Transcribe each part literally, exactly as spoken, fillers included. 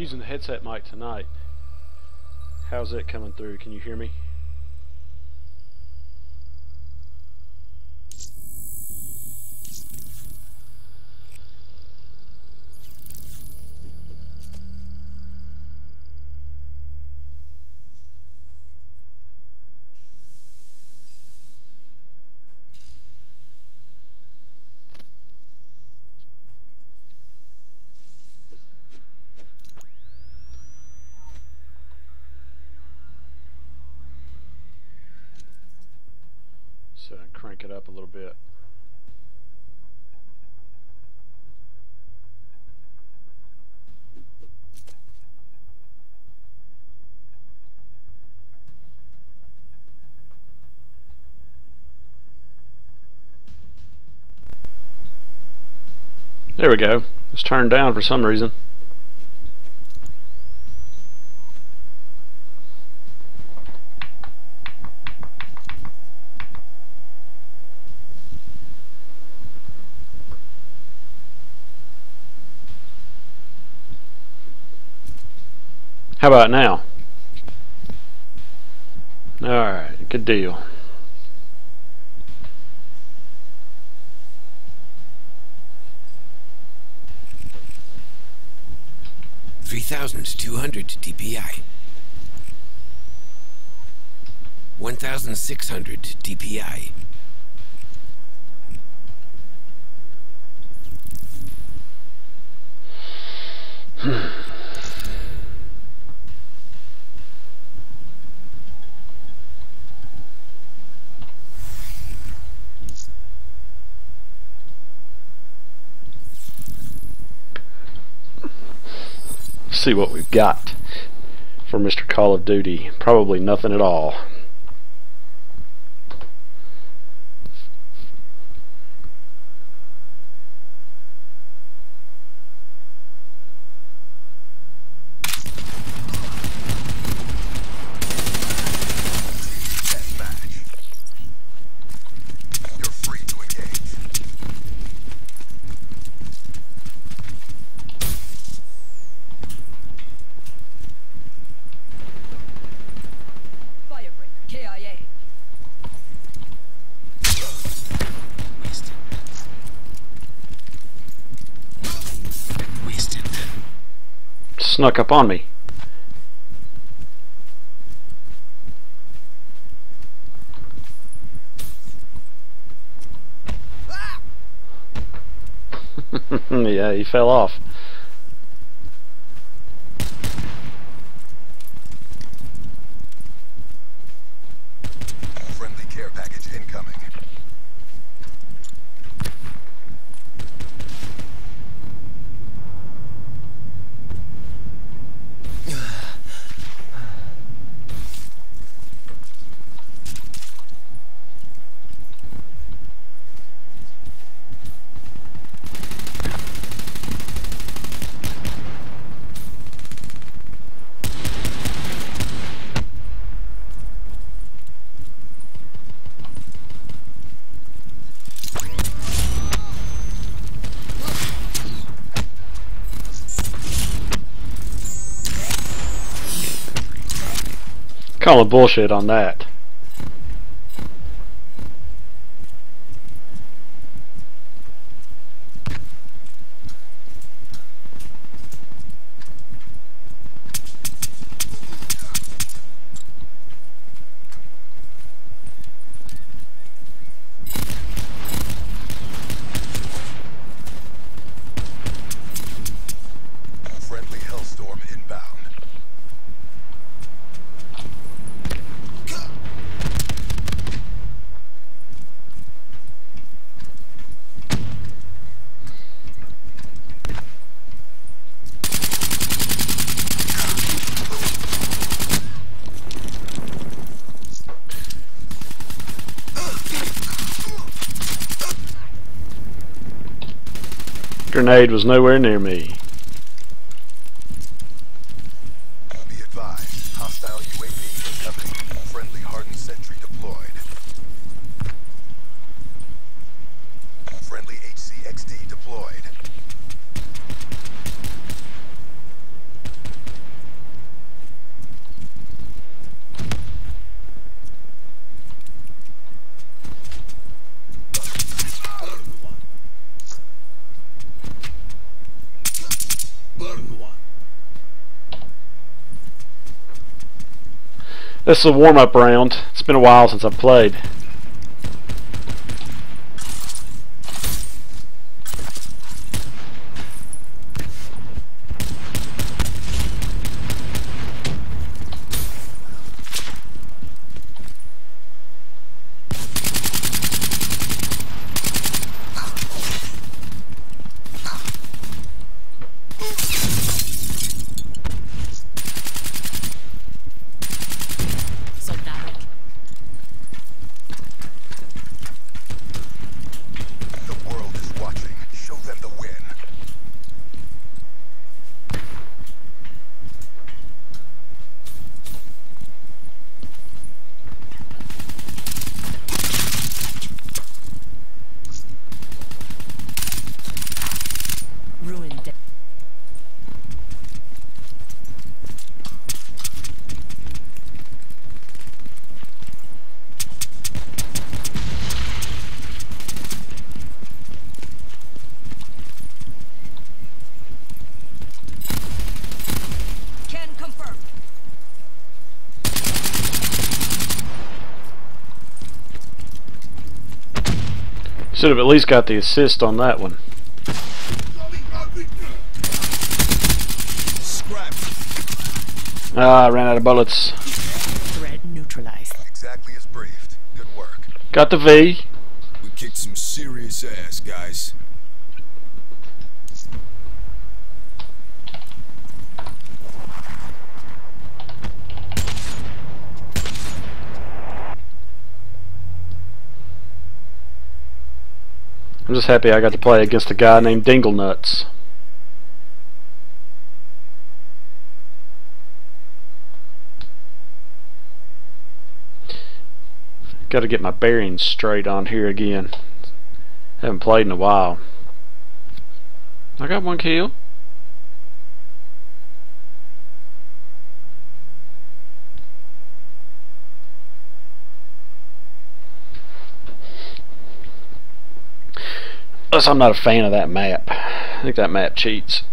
Using the headset mic tonight. How's it coming through? Can you hear me? So crank it up a little bit. There we go. It's turned down for some reason. How about now? Alright, good deal. three thousand two hundred D P I. one thousand six hundred D P I. Hmm. See what we've got for Mister Call of Duty. Probably nothing at all. Snuck up on me. Yeah, he fell off. Friendly care package incoming. Calling bullshit on that. Friendly Hellstorm inbound. Grenade was nowhere near me. Be advised, hostile U A V incoming. Friendly hardened sentry deployed. Friendly H C X D deployed. This is a warm-up round. It's been a while since I've played. Should have at least got the assist on that one. Ah, I ran out of bullets. Threat neutralized. Exactly as briefed. Good work. Got the V. We kicked some serious ass, guys. I'm just happy I got to play against a guy named Dinglenuts. Got to get my bearings straight on here again. Haven't played in a while. I got one kill. Plus, I'm not a fan of that map. I think that map cheats.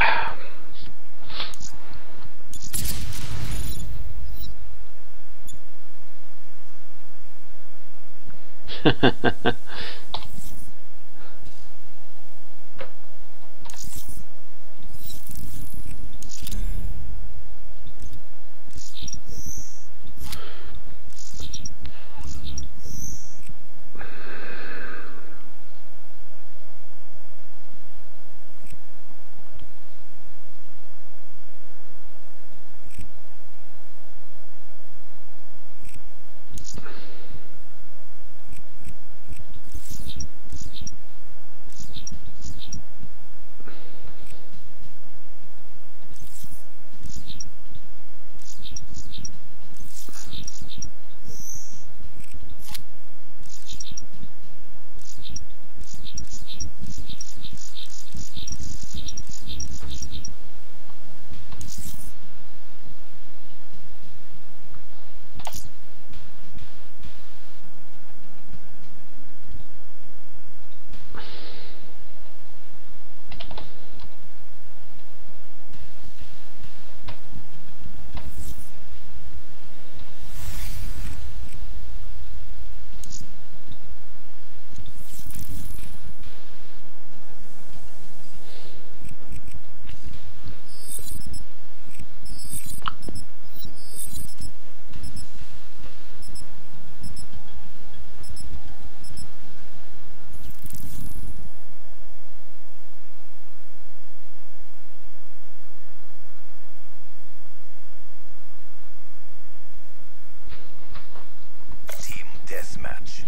Deathmatch.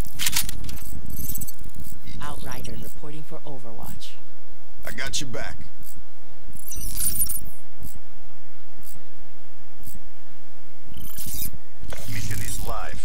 Outrider reporting for Overwatch. I got your back. Mission is live.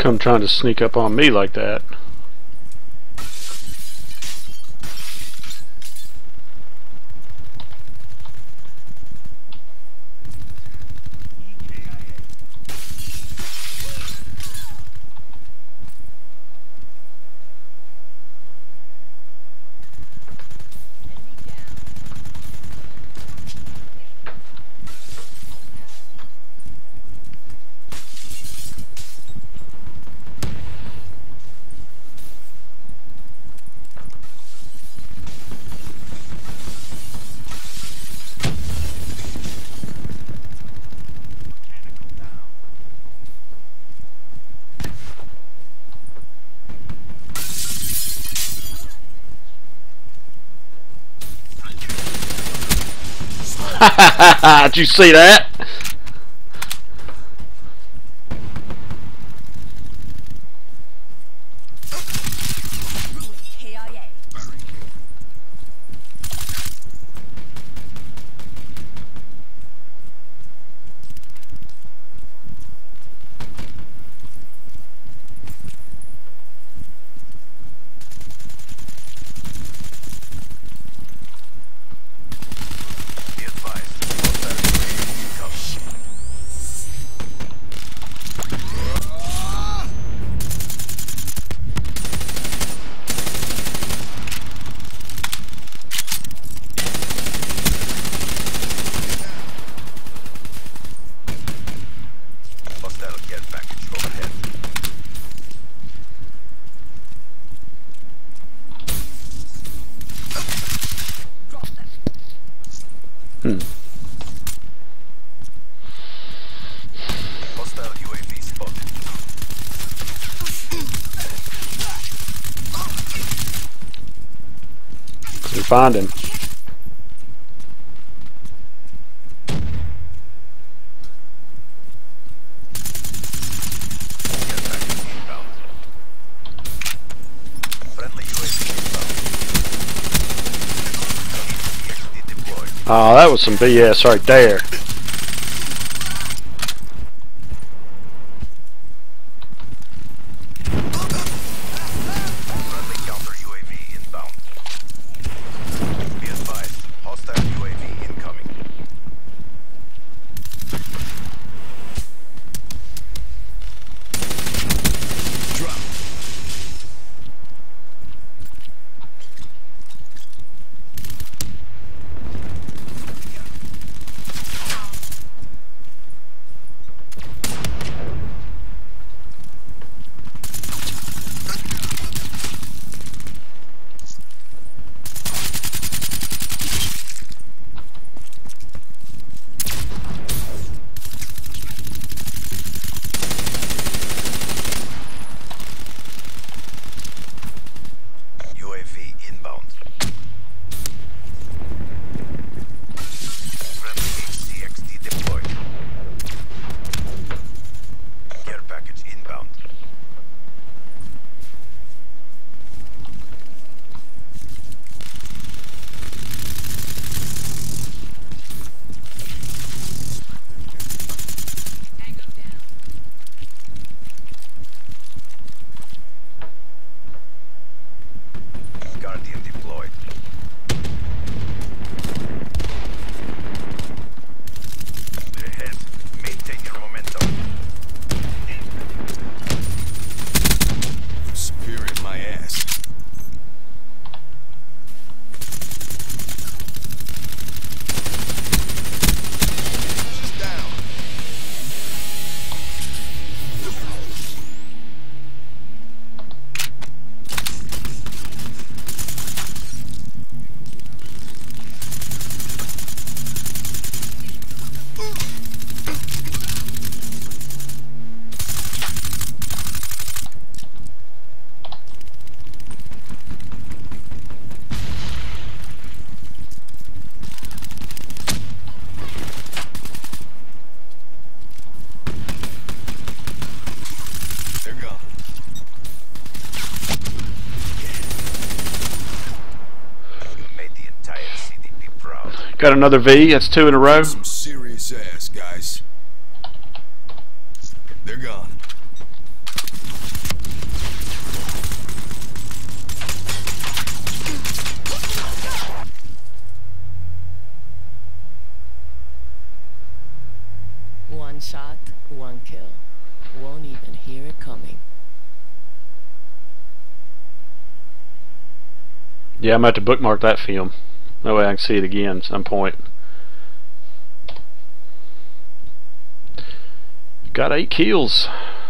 Come trying to sneak up on me like that. Did you see that? K I A. Be advised, hostile U A V incoming. Hostile care package overhead. Hmm. Hostile U A V spotted. We find him. Care package inbound. Friendly U A V inbound. E X D deployed. Oh, that was some B S right there. Friendly counter U A V inbound. Be advised, hostile U A V incoming. Drop. U A V inbound. Friendly H C X D deployed. Care package inbound. Guardian deployed. We're ahead. Maintain your momentum. Superior my ass. Just down. They're gone. You made the entire C D P proud. Got another V. That's two in a row. Some serious ass, guys. They're gone. shot, one kill. Won't even hear it coming. Yeah, I'm about to bookmark that film. That way I can see it again at some point. Got eight kills.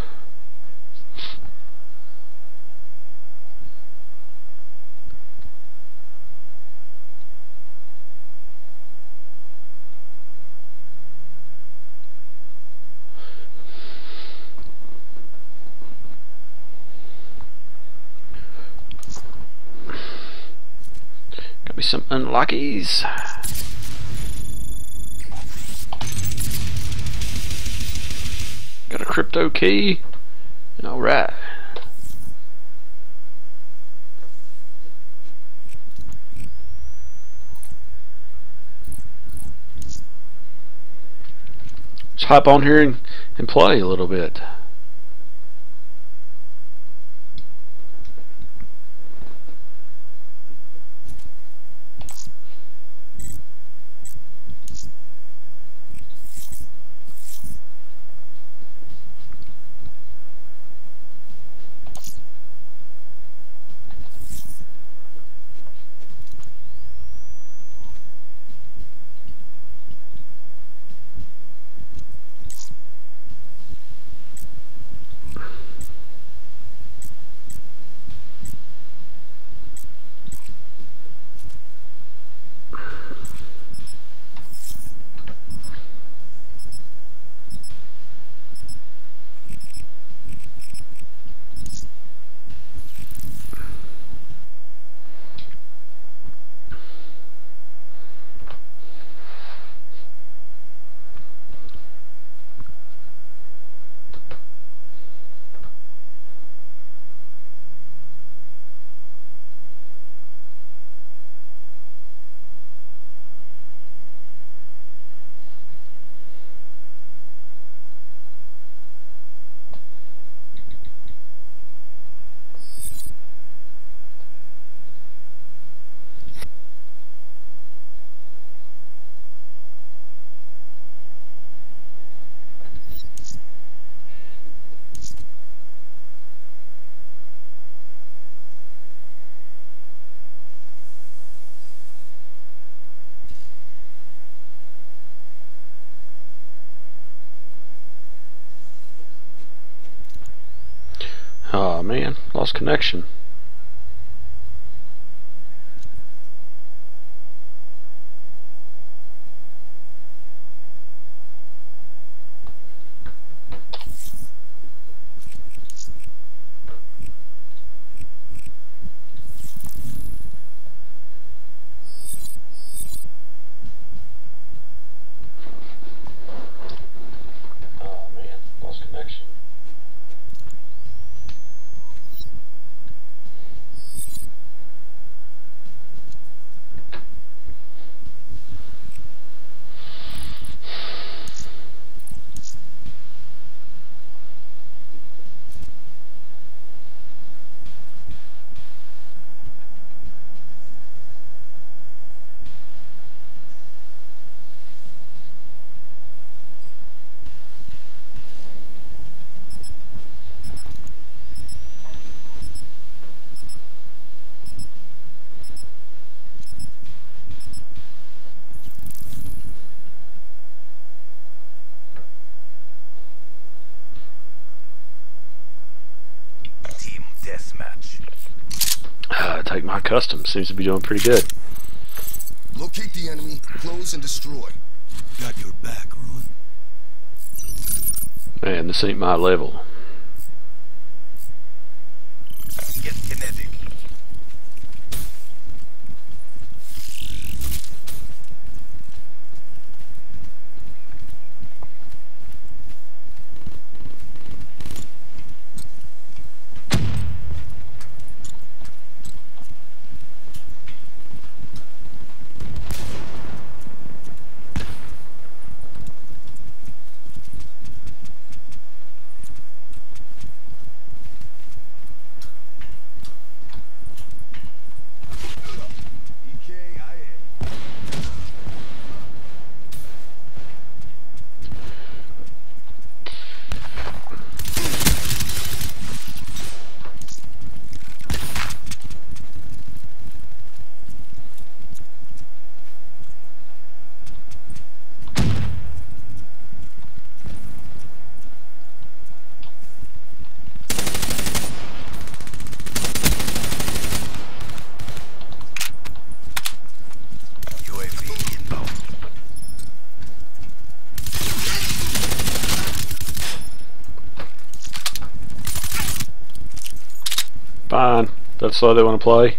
Got me some unlockies. Got a crypto key. Alright. Let's hop on here and, and play a little bit. Oh man, lost connection. Oh man, lost connection. Team deathmatch. Uh, take my custom. Seems to be doing pretty good. Locate the enemy, close and destroy. Got your back, Ruin. Man, this ain't my level. Get kinetic. Fine. That's the way they want to play.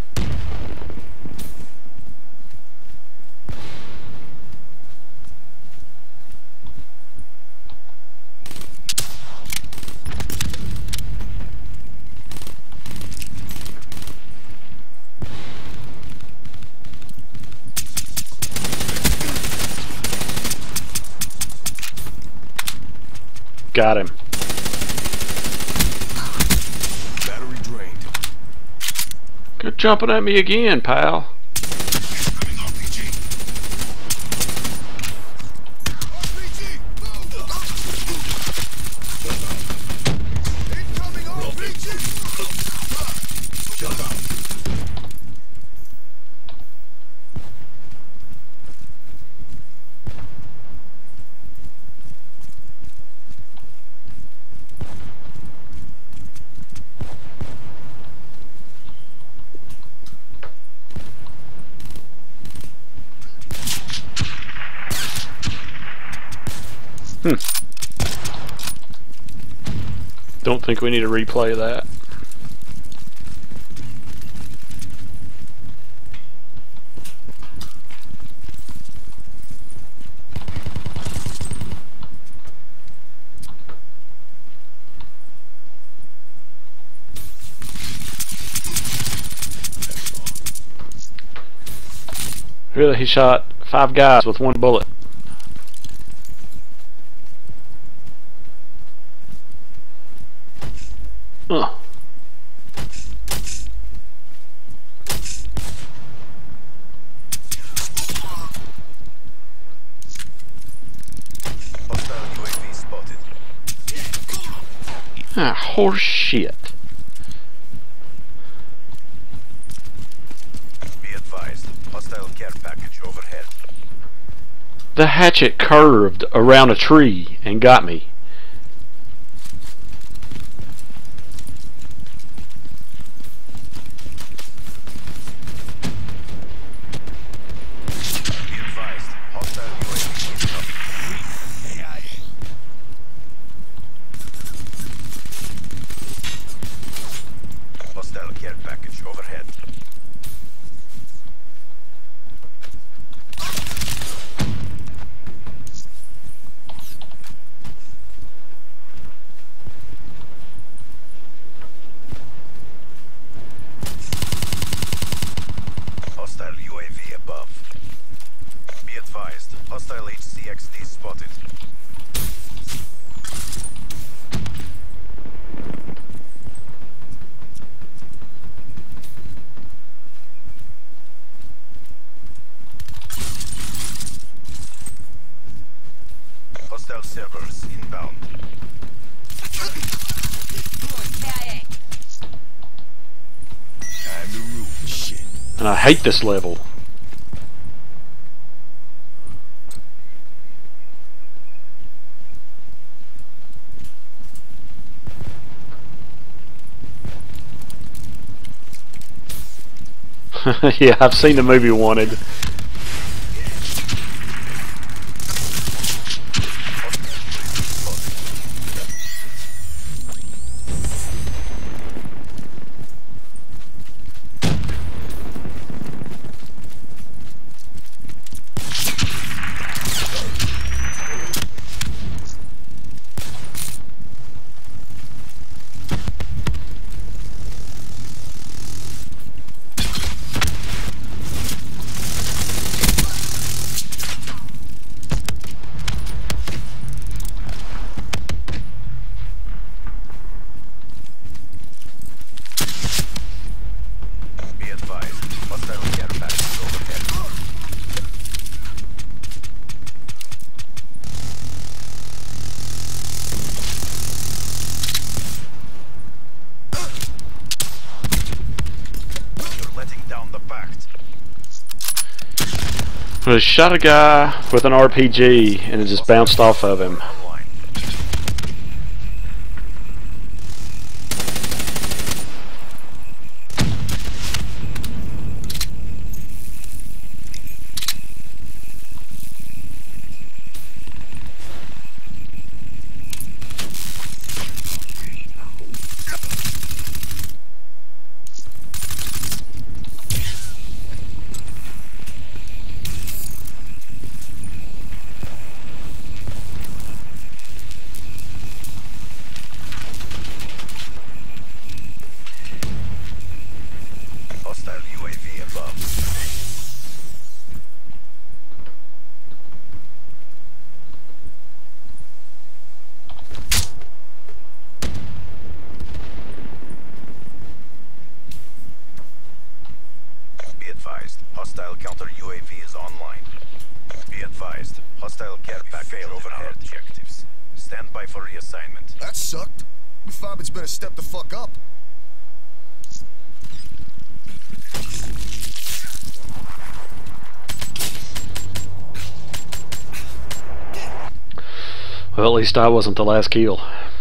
Got him. Battery drained. Good jumping at me again, pal. Incoming R P G. R P G, move! Incoming R P G. Shut up. Hmm. Don't think we need to replay that. Really, he shot five guys with one bullet. Ugh. Hostile U A V spotted. Ah, horse shit. Be advised. Hostile care package overhead. The hatchet curved around a tree and got me. Be advised. Hostile U A V incoming. Hostile care package overhead. Hostile U A V above. Be advised. Hostile H C X D spotted. Hostile servers inbound. Time to root. Shit. And I hate this level. Yeah, I've seen the movie Wanted. Be advised. Hostile care package overhead. You're letting down the pact. I shot a guy with an R P G and it just bounced off of him. Online. advised, hostile counter U A V is online. Be advised, hostile care package overhead objectives. Stand by for reassignment. That sucked. We found it's been a step the fuck up. Well, at least I wasn't the last kill.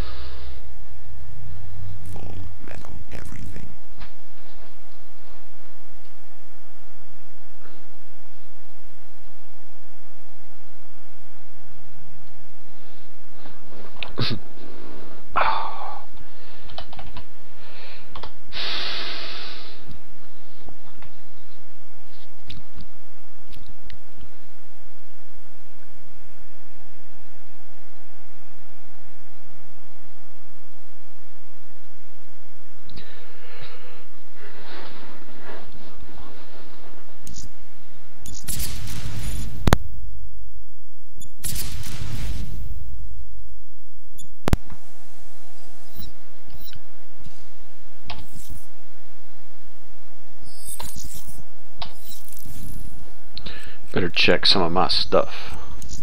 Full metal everything. Better check some of my stuff.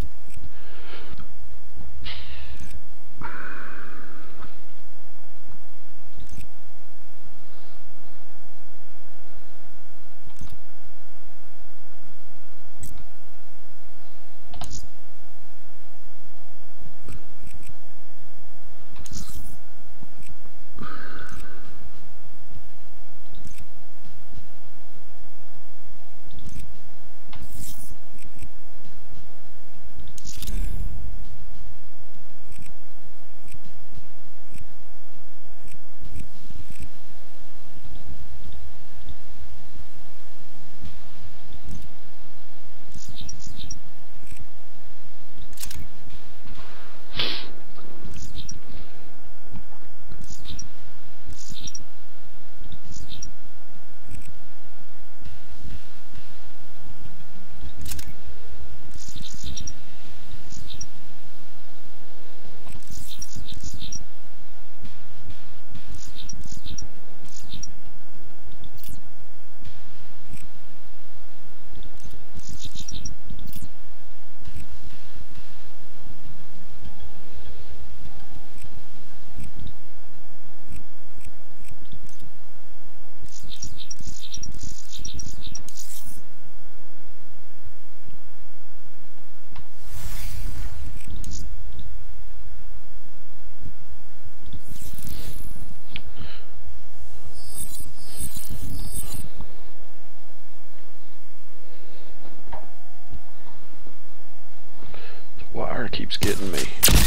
Wire keeps getting me.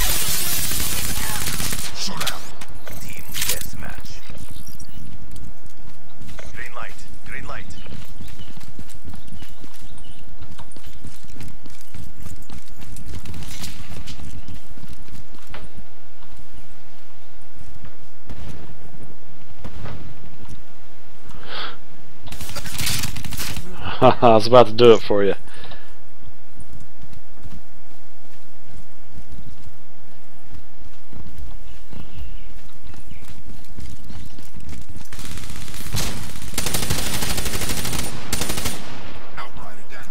Showdown. Team deathmatch. Green light. Green light. I was about to do it for you. Outrider down.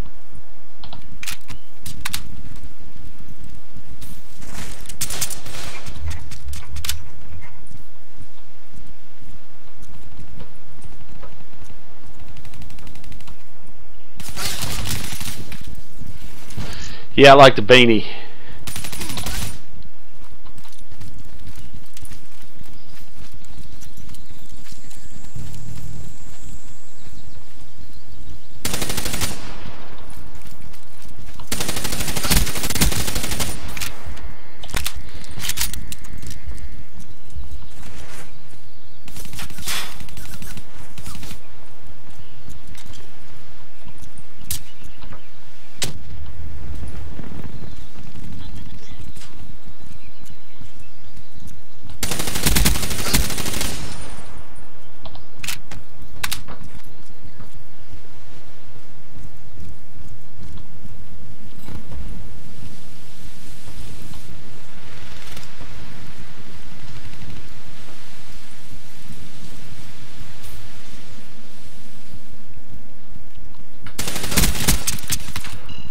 Yeah, I like the beanie.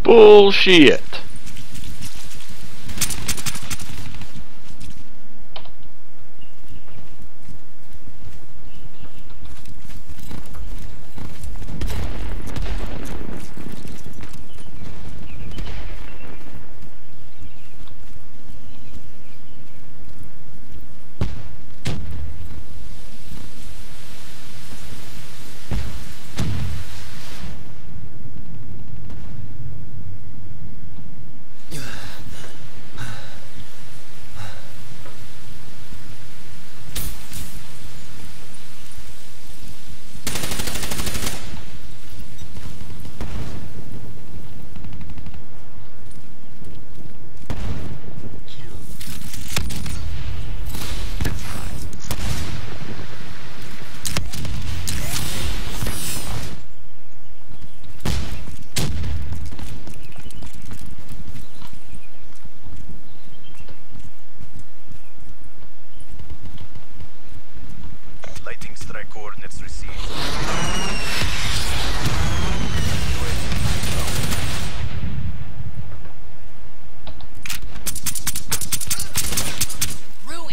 Bullshit. Lighting strike coordinates received. Ruined.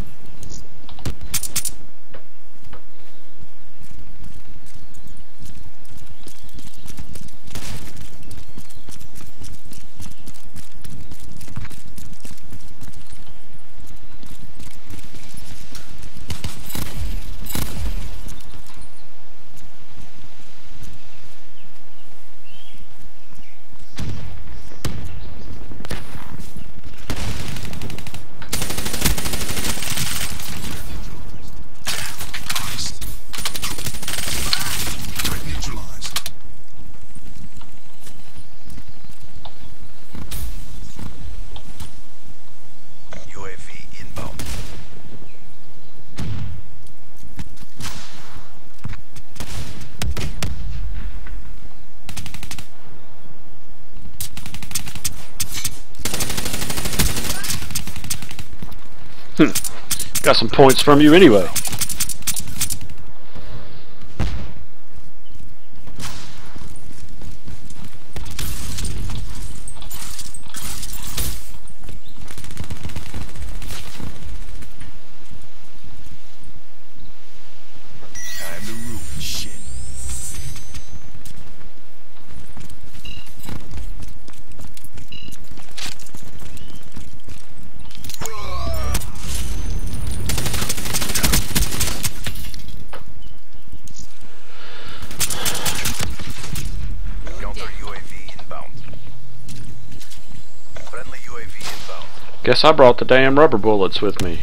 Threat neutralized. U A V inbound. Got some points from you anyway. Time to ruin shit. Counter U A V inbound. Friendly U A V inbound. Guess I brought the damn rubber bullets with me.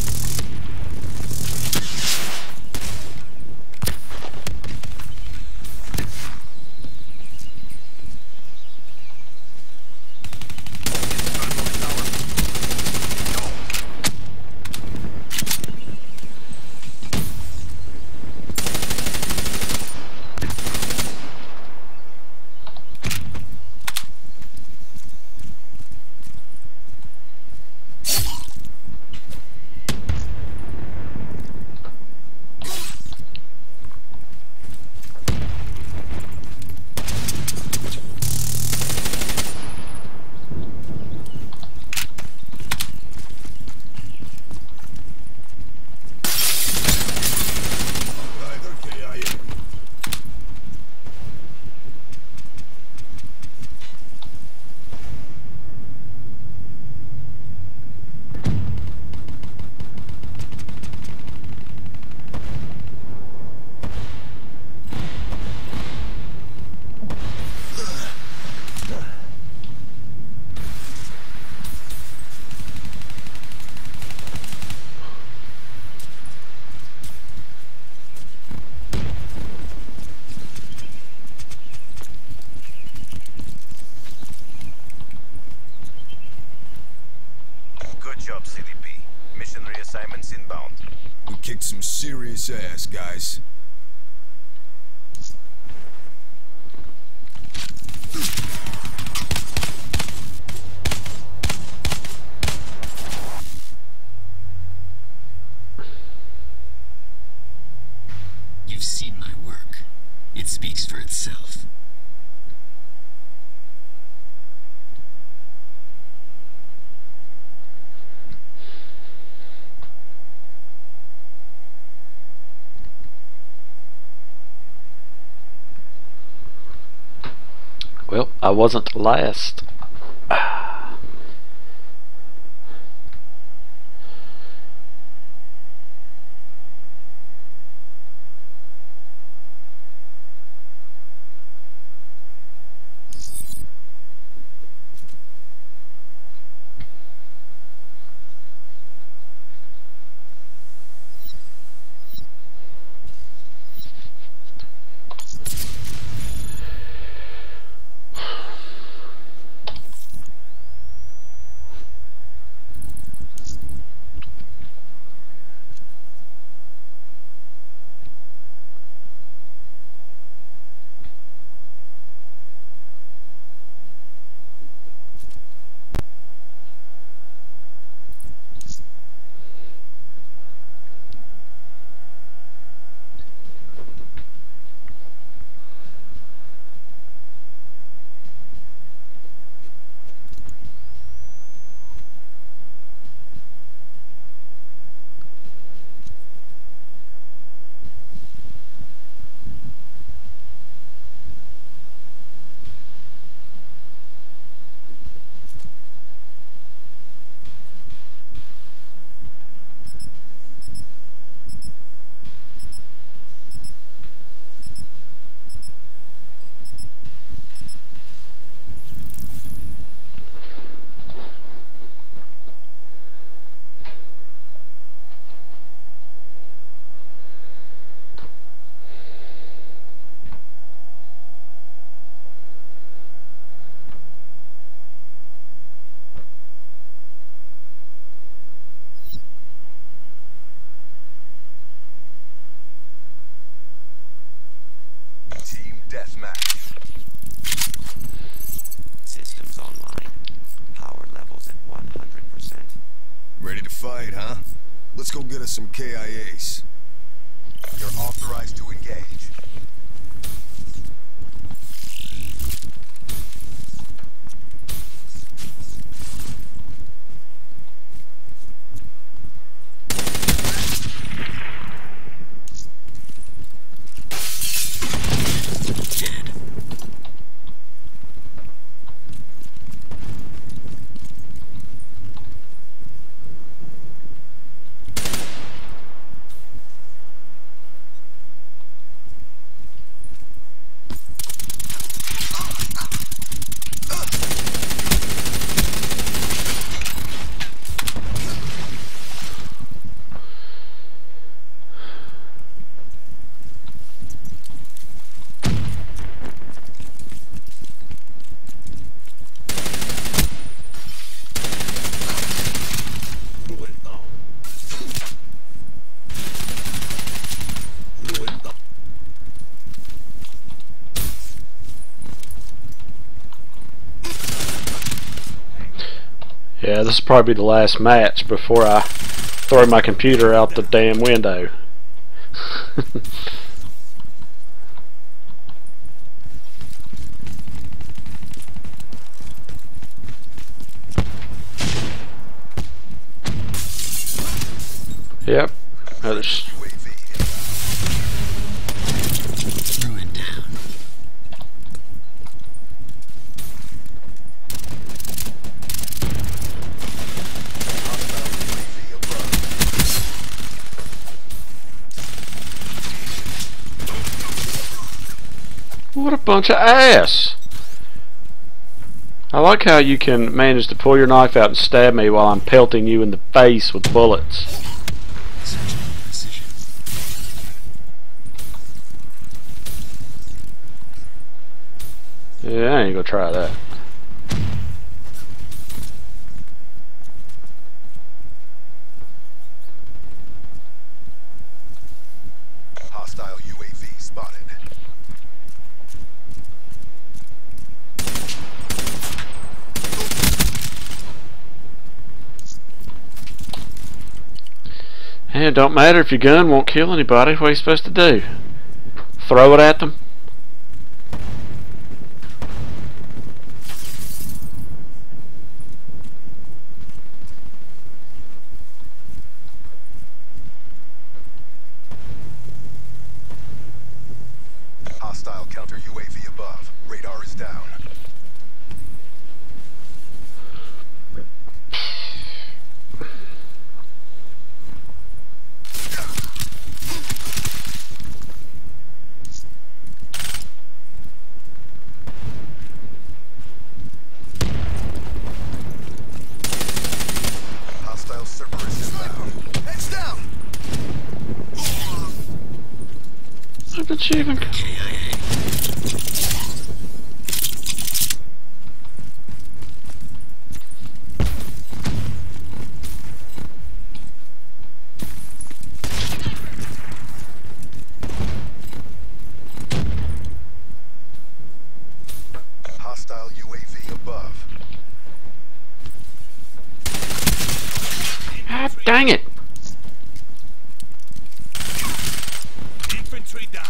Good job, C D P. Mission reassignments inbound. We kicked some serious ass, guys. You've seen my work. It speaks for itself. Well, I wasn't last. Team deathmatch. Systems online. Power levels at one hundred percent. Ready to fight, huh? Let's go get us some K I As. You're authorized to engage. Yeah, this will probably be the last match before I throw my computer out the damn window. Yep. Others. U A V Throw it down. What a bunch of ass! I like how you can manage to pull your knife out and stab me while I'm pelting you in the face with bullets. Surgical precision. Yeah, I ain't gonna try that. Hostile U A V spotted. And it don't matter if your gun won't kill anybody. What are you supposed to do? Throw it at them? Hostile counter Counter U A V above. Radar is down. Hostile Cerberus inbound. Heads down! Look at you even. Hostile U A V above. God dang it! Infantry down.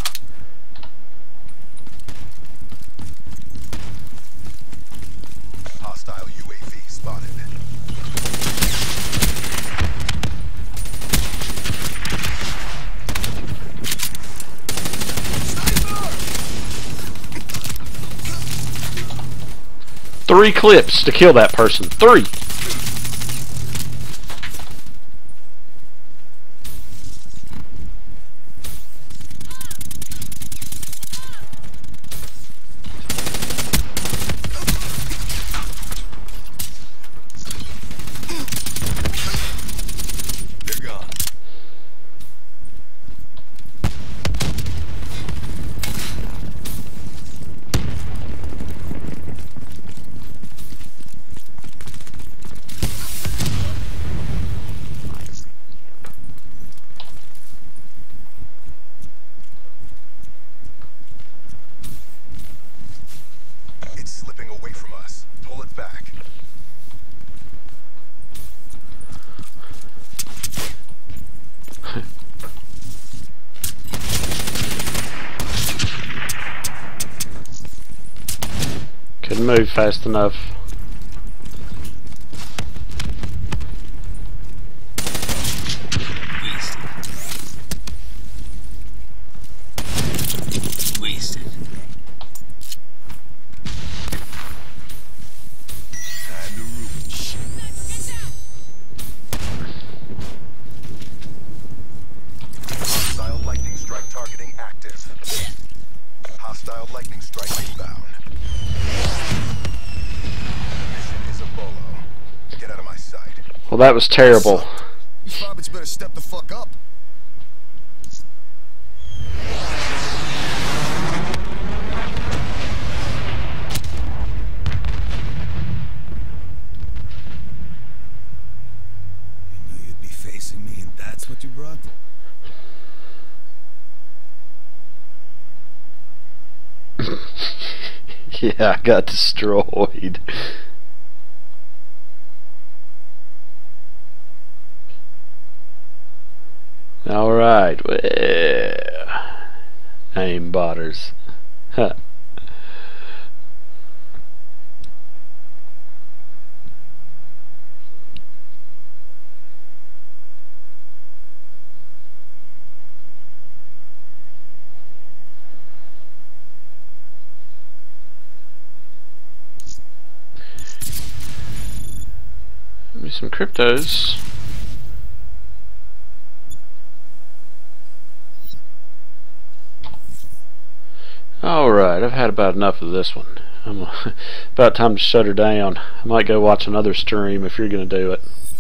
Hostile U A V spotted. Three clips to kill that person. Three. They're gone. It's slipping away from us. Pull it back. Couldn't move fast enough. Wasted. Time to ruin shit. Hostile lightning strike targeting active. Hostile lightning strike inbound. Mission is a bolo. Get out of my sight. Well, that was terrible. These hobbits better step the fuck up. You knew you'd be facing me, and that's what you brought? Yeah, I got destroyed. Alright, well, aim botters. Huh. Give me some cryptos. Alright, I've had about enough of this one. I'm about time to shut her down. I might go watch another stream if you're going to do it.